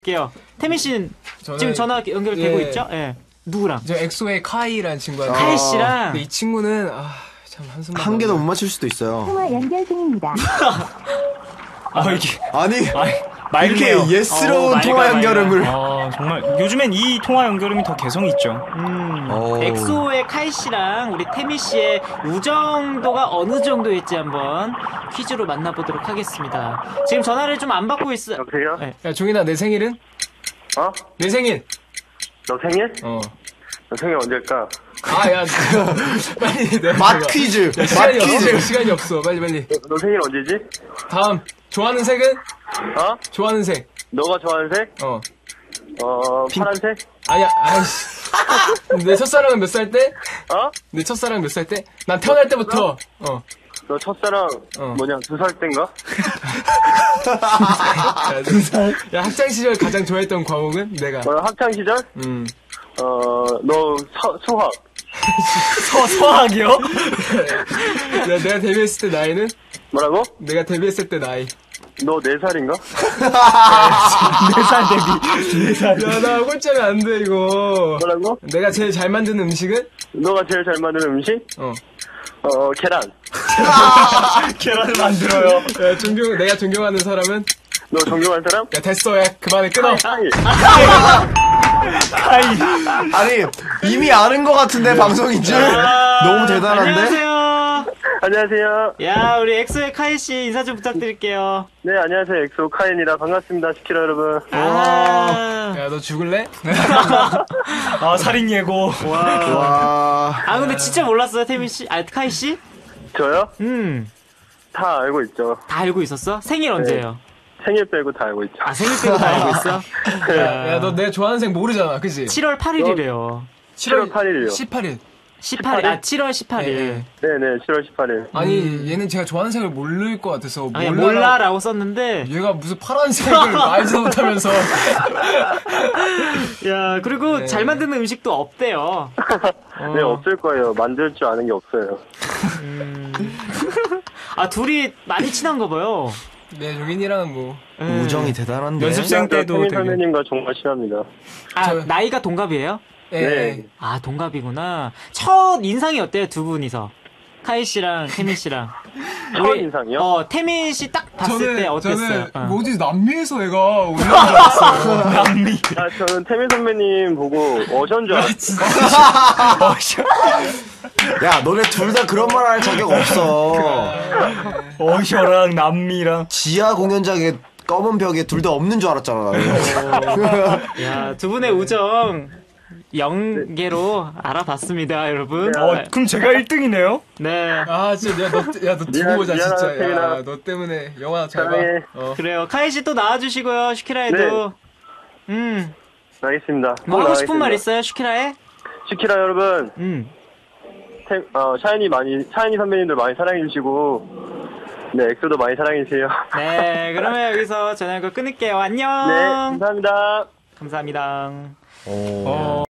게요. 태민 씨는 지금 전화 연결되고 있죠? 예. 네. 누구랑? 저 엑소의 카이라는 친구한테. 카이 씨랑. 근데 이 친구는 참 한숨만 한 개도 못 맞출 수도 있어요. 통화 연결 중입니다. 이게 아니 이렇게 예스러운 통화 연결음을. 정말 요즘엔 이 통화 연결음이 더 개성이 있죠. 엑소의 카이 씨랑 우리 태민 씨의 우정도가 어느 정도일지 한번 퀴즈로 만나보도록 하겠습니다. 지금 전화를 좀 안 받고 있어. 여보세요? 네. 야 종인아, 내 생일은? 어? 내 생일. 너 생일? 너 생일 언제일까? 야 빨리. 맛 퀴즈. 맛 시간이 퀴즈. 없어. 시간이 없어. 빨리. 너 생일 언제지? 다음. 좋아하는 색은? 어? 좋아하는 색. 너가 좋아하는 색? 파란색? 아니야. 아이씨. 내 첫사랑은 몇 살 때? 어? 내 첫사랑은 몇 살 때? 난 태어날 때부터. 너 첫사랑 뭐냐 2살 땐가? 야, 학창 시절 가장 좋아했던 과목은? 내가. 학창 시절? 너 수학. 서학이요? 내가 데뷔했을 때 나이는? 뭐라고? 내가 데뷔했을 때 나이. 너 4살인가? 4살 데뷔. 4살. 야, 나 꼴찌하면 안 돼, 이거. 뭐라고? 내가 제일 잘 만드는 음식은? 너가 제일 잘 만드는 음식? 계란. 계란을 만들어요. 야, 내가 존경하는 사람은? 너 존경하는 사람? 야, 됐어. 야, 그만해. 끊어. 카이. 카이. 아니 이미 아는 것 같은데 방송인지. 너무 대단한데. 안녕하세요. 안녕하세요. 야, 우리 엑소의 카이 씨 인사 좀 부탁드릴게요. 네, 안녕하세요. 엑소 카이입니다. 반갑습니다. 시키라 여러분. 야, 너 죽을래? 살인 예고. 와. 근데 진짜 몰랐어요, 태민 씨? 카이 씨? 저요? 다 알고 있죠. 다 알고 있었어? 생일 언제예요? 생일 빼고 다 알고 있죠. 생일 때도 다 알고 있어? 야, 너 내 좋아하는 색 모르잖아. 그치? 7월 8일이래요. 7월 8일이요. 18일. 7월 18일. 네. 네네, 7월 18일. 아니, 얘는 제가 좋아하는 색을 모를 것 같아서. 몰라라고 썼는데. 얘가 무슨 파란색을 알지도 못하면서. 야, 그리고 네. 잘 만드는 음식도 없대요. 네, 없을 거예요. 만들 줄 아는 게 없어요. 둘이 많이 친한가 봐요. 네, 종인이랑은 뭐. 우정이 대단한데. 연습생 때도 태민 되게. 선배님과 정말 친합니다. 나이가 동갑이에요? 네. 동갑이구나. 첫 인상이 어때요, 두 분이서? 카이 씨랑 태민 씨랑. 첫 인상이요? 태민 씨 딱 봤을 때 어땠어요? 어디 남미에서 애가 올라온 줄 알았어요. 남미. 저는 태민 선배님 보고 어션 줄 알았어요. 야 너네 둘 다 그런 말 할 자격 없어. 어셔랑 남미랑. 지하 공연장에 검은 벽에 둘 다 없는 줄 알았잖아. 야, 두 분의 우정 영계로 알아봤습니다, 여러분. 그럼 제가 1등이네요? 네. 진짜 너 두고 보자, 미안하다, 진짜. 태민아. 야, 너 때문에 영화 잘 봐. 사랑해. 그래요. 카이 씨 또 나와주시고요, 슈키라에도. 알겠습니다. 뭐 하고 싶은 말 나가겠습니다. 있어요, 슈키라에? 시키라 여러분. 샤이니 선배님들 많이 사랑해주시고, 네, 엑소도 많이 사랑해주세요. 네, 그러면 여기서 전화 연결 끊을게요. 안녕. 네, 감사합니다. 감사합니다.